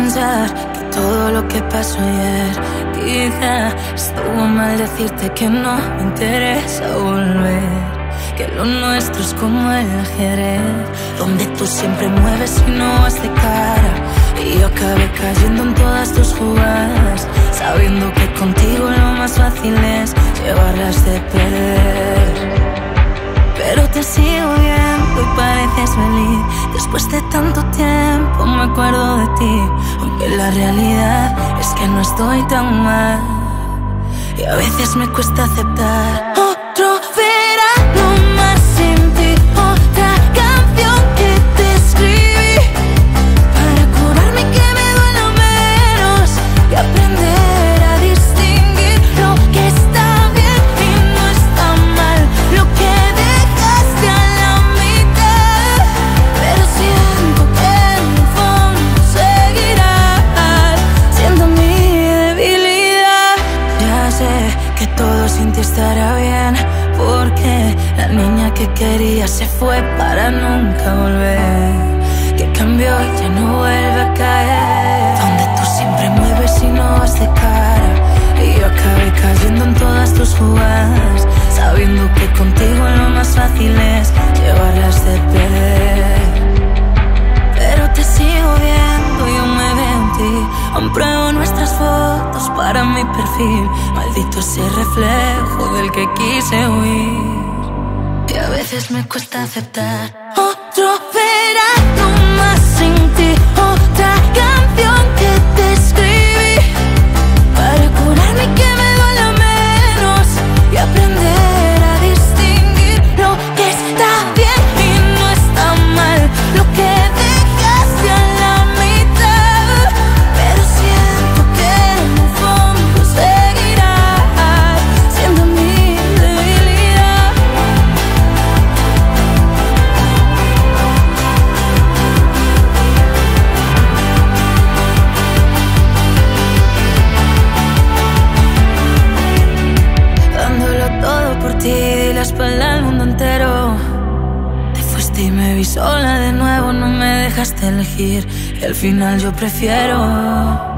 pensar que todo lo que pasó ayer quizá estuvo mal decirte que no me interesa volver, que lo nuestro es como el ajedrez, donde tú siempre mueves y no vas de cara, y yo acabé cayendo en todas tus jugadas, sabiendo que contigo lo más fácil es llevarlas de perder. Pero te sigo viendo y pareces feliz. Después de tanto tiempo me acuerdo de ti, aunque la realidad es que no estoy tan mal, y a veces me cuesta aceptar otro verano más sin ti, otra canción que te escribí para curarme y que me duela menos, y aprender a distinguir lo que está bien y no está mal, lo que dejaste a la mitad. Pero siento que en el fondo seguirás siendo mi debilidad. Ya sé que todo sin ti estará bien, porque la niña que quería se fue para nunca volver, que cambió y ya no vuelve a caer, donde tú siempre mueves y no vas de cara, y yo acabé cayendo en todas tus jugadas, sabiendo que contigo lo más fácil es llevarlas de perder. Pero te sigo viendo, yo me veo en ti, compruebo nuestras fotos para mi perfil, maldito ese reflejo del que quise huir, y a veces me cuesta aceptar otro verano más sin ti, otra canción que te escribí para curarme y que me duela menos, y aprender a distinguir lo que está bien y no está mal, lo que dejaste a la mitad. Pero siento que en el fondo seguirás siendo mi debilidad. Dándolo todo por ti, di la espalda al mundo entero. Te fuiste y me vi sola de nuevo, no me dejaste elegir, y al final yo prefiero